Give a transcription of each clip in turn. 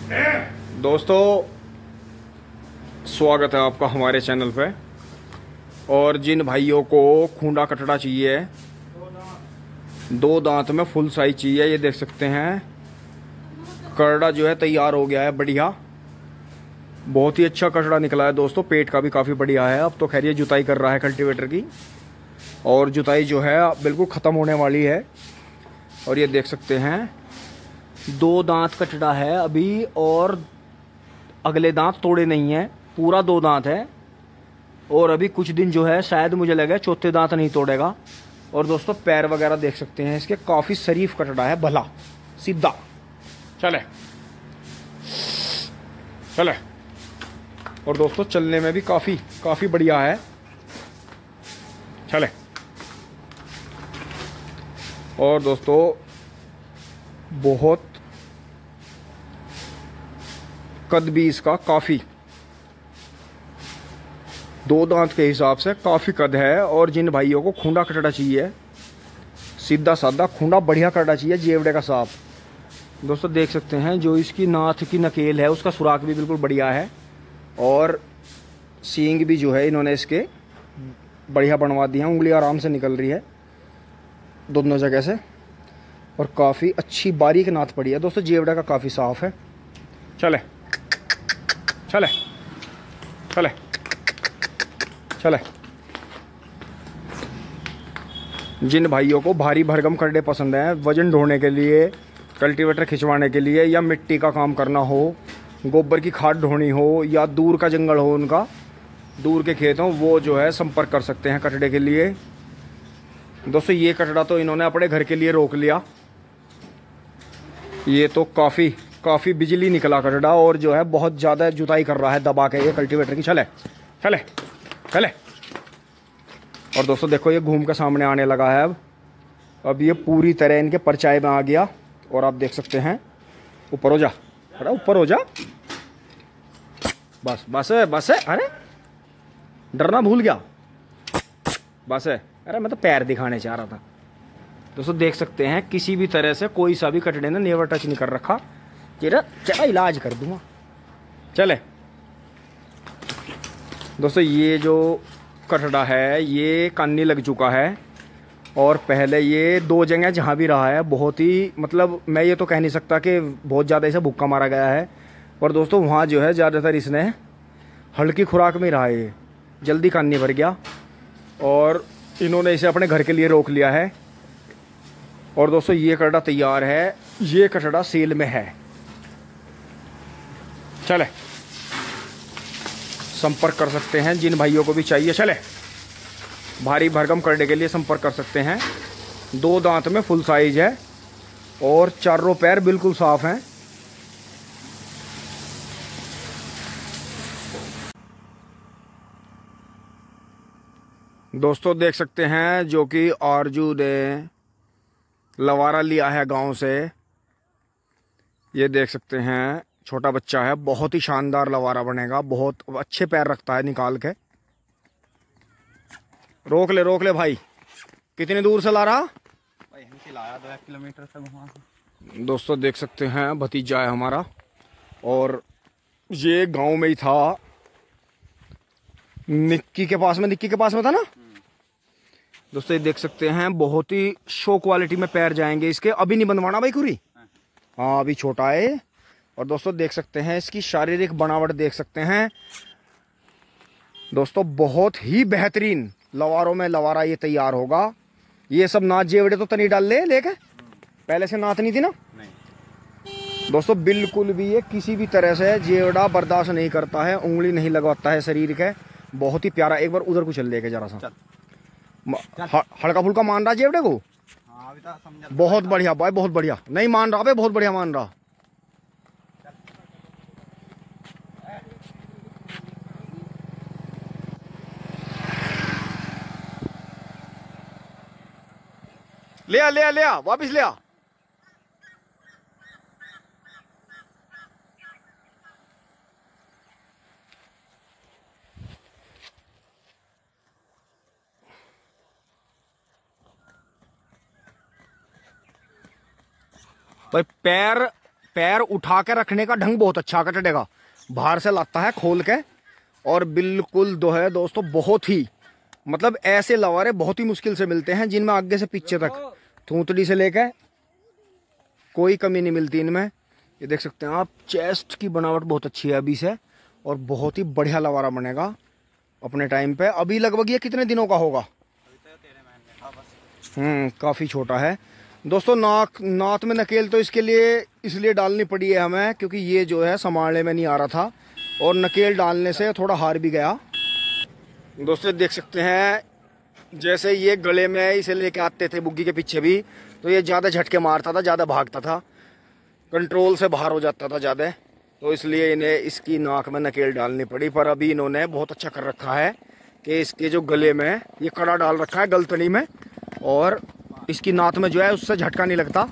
दोस्तों, स्वागत है आपका हमारे चैनल पे। और जिन भाइयों को खूंडा कटड़ा चाहिए, 2 दांत में फुल साइज चाहिए, ये देख सकते हैं कटड़ा जो है तैयार हो गया है। बढ़िया, बहुत ही अच्छा कटड़ा निकला है दोस्तों। पेट का भी काफ़ी बढ़िया है। अब तो खैर ये जुताई कर रहा है कल्टीवेटर की, और जुताई जो है बिल्कुल ख़त्म होने वाली है। और ये देख सकते हैं 2 दांत कटड़ा है अभी, और अगले दांत तोड़े नहीं है, पूरा 2 दांत है। और अभी कुछ दिन जो है शायद मुझे लगा चौथे दांत नहीं तोड़ेगा। और दोस्तों पैर वगैरह देख सकते हैं इसके, काफ़ी शरीफ कटड़ा है, भला सीधा। चले चले। और दोस्तों चलने में भी काफ़ी बढ़िया है। चले। और दोस्तों बहुत कद भी इसका काफ़ी 2 दांत के हिसाब से काफ़ी कद है। और जिन भाइयों को खूंडा कटड़ा चाहिए, सीधा साधा खूंडा बढ़िया कटड़ा चाहिए, जेवड़े का साफ, दोस्तों देख सकते हैं जो इसकी नाथ की नकेल है उसका सुराख भी बिल्कुल बढ़िया है। और सींग भी जो है इन्होंने इसके बढ़िया बनवा दिया, उंगली आराम से निकल रही है दोनों जगह से। और काफ़ी अच्छी बारीक नाथ पड़ी है दोस्तों, जेवड़ा का काफ़ी साफ है। चले चले चले चले। जिन भाइयों को भारी भरगम कटड़े पसंद हैं, वजन ढोने के लिए, कल्टीवेटर खिंचवाने के लिए, या मिट्टी का काम करना हो, गोबर की खाद ढोनी हो, या दूर का जंगल हो, उनका दूर के खेत हों, वो जो है संपर्क कर सकते हैं कटड़े के लिए। दोस्तों ये कटड़ा तो इन्होंने अपने घर के लिए रोक लिया। ये तो काफ़ी बिजली निकला कटड़ा, और जो है बहुत ज़्यादा जुताई कर रहा है दबा के ये कल्टीवेटर की। चले चले चले। और दोस्तों देखो ये घूम के सामने आने लगा है अब ये पूरी तरह इनके परछाई में आ गया। और आप देख सकते हैं, ऊपर हो जा, अरे ऊपर हो जा, बस बस है बस है। अरे डरना भूल गया, बस है। अरे मैं तो पैर दिखाने चाह रहा था। दोस्तों देख सकते हैं किसी भी तरह से कोई सा भी कटड़े ने नेवर टच नहीं कर रखा। चला इलाज कर दूंगा। चले दोस्तों, ये जो कटड़ा है ये कानी लग चुका है। और पहले ये 2 जगह जहाँ भी रहा है, बहुत ही मतलब मैं ये तो कह नहीं सकता कि बहुत ज़्यादा इसे भुक्का मारा गया है, पर दोस्तों वहाँ जो है ज़्यादातर इसने हल्की खुराक में रहा है, ये जल्दी कानी भर गया। और इन्होंने इसे अपने घर के लिए रोक लिया है। और दोस्तों ये कटड़ा तैयार है, ये कटड़ा सेल में है। चले, संपर्क कर सकते हैं जिन भाइयों को भी चाहिए। चले, भारी भरगम करने के लिए संपर्क कर सकते हैं। 2 दांत में फुल साइज है, और चारों पैर बिल्कुल साफ हैं। दोस्तों देख सकते हैं जो कि आरजू ने लवारा लिया है गांव से। ये देख सकते हैं छोटा बच्चा है, बहुत ही शानदार लवारा बनेगा, बहुत अच्छे पैर रखता है निकाल के। रोक ले भाई। कितनी दूर से ला रहा भाई? यहीं से लाया 2 किलोमीटर से वहाँ से। दोस्तों देख सकते हैं भतीजा है हमारा, और ये गांव में ही था, निक्की के पास में था ना दोस्तों। ये देख सकते हैं बहुत ही शो क्वालिटी में पैर जाएंगे इसके। अभी नहीं बनवाना भाई कुरी, हाँ अभी छोटा है। और दोस्तों देख सकते हैं इसकी शारीरिक बनावट देख सकते हैं दोस्तों, बहुत ही बेहतरीन लवारों में लवारा ये तैयार होगा। ये सब नाथ जेवड़े तो तनी डाल लेके पहले से नाथ नहीं थी ना नहीं। दोस्तों बिल्कुल भी ये किसी भी तरह से जेवड़ा बर्दाश्त नहीं करता है, उंगली नहीं लगवाता है शरीर के। बहुत ही प्यारा। एक बार उधर को चल लेके जरा सा, हल्का फुल्का मान रहा जेवड़े को। बहुत बढ़िया भाई, बहुत बढ़िया। नहीं मान रहा भाई, बहुत बढ़िया मान रहा। ले आ वापिस ले आ। भाई पैर पैर उठा के रखने का ढंग बहुत अच्छा कटड़े का, बाहर से लाता है खोल के, और बिल्कुल दो है दोस्तों, बहुत ही मतलब ऐसे लवारे बहुत ही मुश्किल से मिलते हैं जिनमें आगे से पीछे तक थूतड़ी से लेकर कोई कमी नहीं मिलती इनमें। ये देख सकते हैं आप, चेस्ट की बनावट बहुत अच्छी है अभी से, और बहुत ही बढ़िया लवारा बनेगा अपने टाइम पे। अभी लगभग ये कितने दिनों का होगा? काफ़ी छोटा है दोस्तों। नात में नकेल तो इसके लिए इसलिए डालनी पड़ी है हमें, क्योंकि ये जो है संभालने में नहीं आ रहा था, और नकेल डालने से थोड़ा हार भी गया। दोस्तों देख सकते हैं, जैसे ये गले में इसे लेके आते थे बुग्गी के पीछे भी, तो ये ज़्यादा झटके मारता था, ज़्यादा भागता था, कंट्रोल से बाहर हो जाता था ज़्यादा, तो इसलिए इन्हें इसकी नाक में नकेल डालनी पड़ी। पर अभी इन्होंने बहुत अच्छा कर रखा है कि इसके जो गले में ये कड़ा डाल रखा है गलतनी में, और इसकी नाक में जो है उससे झटका नहीं लगता।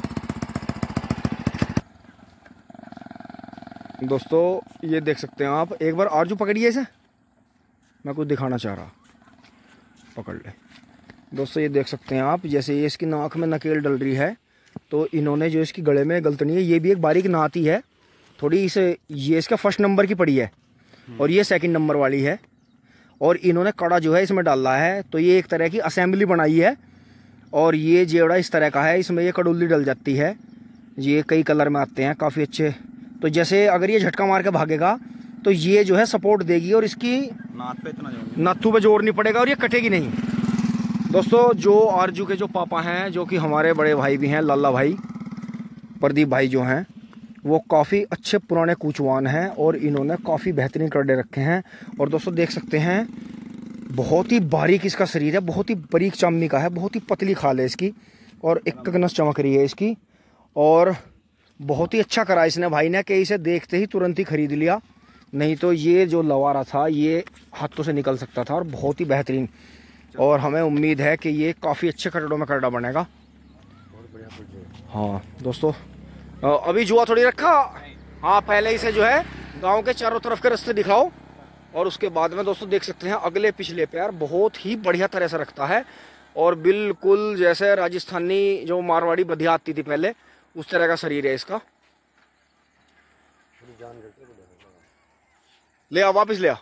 दोस्तों ये देख सकते हैं आप, एक बार आरजू पकड़िए इसे, मैं कुछ दिखाना चाह रहा, पकड़ ले। दोस्तों ये देख सकते हैं आप, जैसे ये इसकी नाक में नकेल डल रही है, तो इन्होंने जो इसकी गले में गलतनी है, ये भी एक बारीक नाती है थोड़ी, इसे ये इसका फर्स्ट नंबर की पड़ी है और ये सेकंड नंबर वाली है, और इन्होंने कड़ा जो है इसमें डाला है, तो ये एक तरह की असेंबली बनाई है। और ये जेवड़ा इस तरह का है, इसमें ये कड़ुल्ली डल जाती है, ये कई कलर में आते हैं काफ़ी अच्छे। तो जैसे अगर ये झटका मार के भागेगा तो ये जो है सपोर्ट देगी, और इसकी नाथू पे जोर नहीं पड़ेगा, और ये कटेगी नहीं। दोस्तों जो आरजू के जो पापा हैं, जो कि हमारे बड़े भाई भी हैं, लाला भाई, प्रदीप भाई जो हैं, वो काफ़ी अच्छे पुराने कूचवान हैं, और इन्होंने काफ़ी बेहतरीन करडे रखे हैं। और दोस्तों देख सकते हैं, बहुत ही बारीक इसका शरीर है, बहुत ही बारीक चामड़ी का है, बहुत ही पतली खाल है इसकी, और एक नस चमक रही है इसकी, और बहुत ही अच्छा करा इसने भाई ने कि इसे देखते ही तुरंत ही खरीद लिया, नहीं तो ये जो लवारा था ये हाथों से निकल सकता था, और बहुत ही बेहतरीन। और हमें उम्मीद है कि ये काफ़ी अच्छे करड़ों में करड़ा बनेगा। हाँ दोस्तों, अभी जुआ थोड़ी रखा, हाँ पहले इसे जो है गांव के चारों तरफ के रास्ते दिखाओ, और उसके बाद में दोस्तों देख सकते हैं अगले पिछले पैर बहुत ही बढ़िया तरह से रखता है, और बिल्कुल जैसे राजस्थानी जो मारवाड़ी बधिया आती थी पहले, उस तरह का शरीर है इसका। ले आ, वापस ले आ।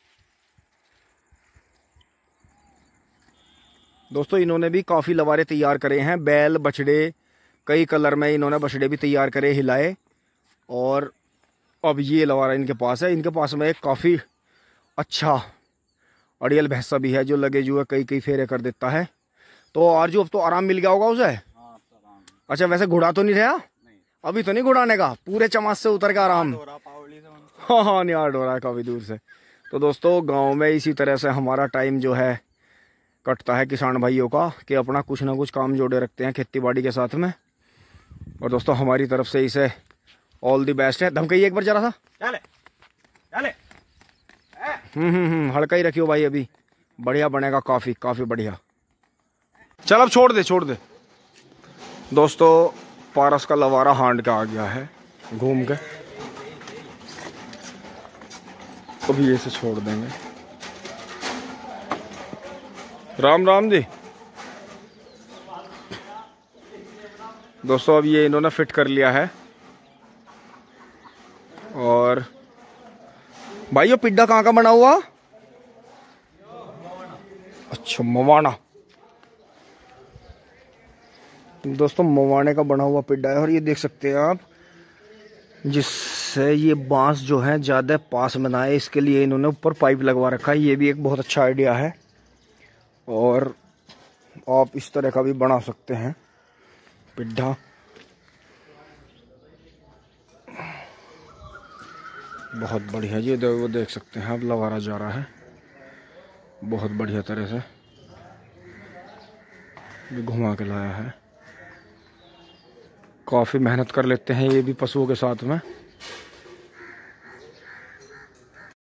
दोस्तों इन्होंने भी काफ़ी लवारे तैयार करे हैं, बैल बछड़े कई कलर में इन्होंने बछड़े भी तैयार करे, हिलाए, और अब ये लवारा इनके पास है। इनके पास में एक काफ़ी अच्छा अड़ियल भैंसा भी है, जो लगे जो है कई फेरे कर देता है। तो आरजू अब तो आराम मिल गया होगा उसे? अच्छा, वैसे घुड़ा तो नहीं रहा अभी? तो नहीं घुड़ाने का, पूरे चमास से उतर के आराम। हाँ निहार हो रहा है काफ़ी दूर से। तो दोस्तों गांव में इसी तरह से हमारा टाइम जो है कटता है किसान भाइयों का, कि अपना कुछ ना कुछ काम जोड़े रखते हैं खेती बाड़ी के साथ में। और दोस्तों हमारी तरफ से इसे ऑल द बेस्ट है। धमकाइए एक बार जरा सा। चले चले। हल्का ही रखियो भाई, अभी बढ़िया बनेगा, काफ़ी बढ़िया। चल अब छोड़ दे। दोस्तों पारस का लवारा हांड का आ गया है घूम के, अभी ये से छोड़ देंगे। राम राम जी। दोस्तों अब ये इन्होंने फिट कर लिया है, और भाई ये पिड्डा कहाँ का बना हुआ? अच्छा मवाना। दोस्तों मवाने का बना हुआ पिड्डा है, और ये देख सकते हैं आप, जिससे ये बांस जो है ज़्यादा पास में ना आए, इसके लिए इन्होंने ऊपर पाइप लगवा रखा है। ये भी एक बहुत अच्छा आइडिया है, और आप इस तरह का भी बना सकते हैं पिड्ढा। बहुत बढ़िया, ये वो देख सकते हैं आप, लवारा जा रहा है बहुत बढ़िया तरह से, भी घुमा के लाया है। काफ़ी मेहनत कर लेते हैं ये भी पशुओं के साथ में।